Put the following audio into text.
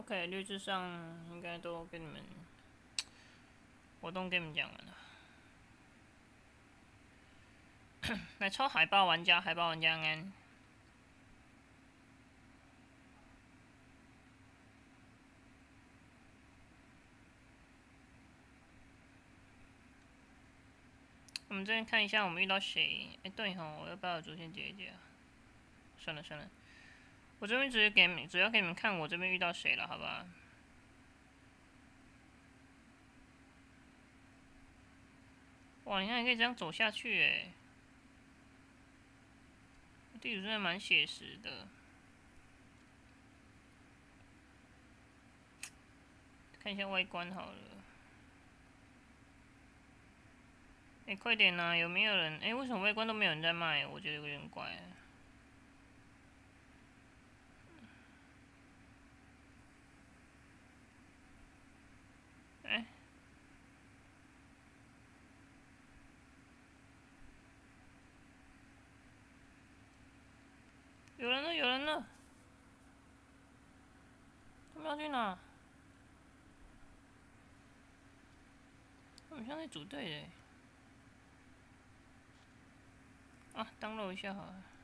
OK，略知上应该都跟你们活动跟你们讲完了。来抽海豹玩家，海豹玩家安。我们这边看一下，我们遇到谁？哎，对吼，我要把我主线解一解。算了算了，我这边主要给你们看我这边遇到谁了，好吧？哇，你看你可以这样走下去哎，地图真的蛮写实的。看一下外观好了。哎，快点啊！有没有人？哎，为什么外观都没有人在卖？我觉得有点怪。哎，有人了，有人了！他们要去哪？他们像在组队的。啊，当漏一下好了。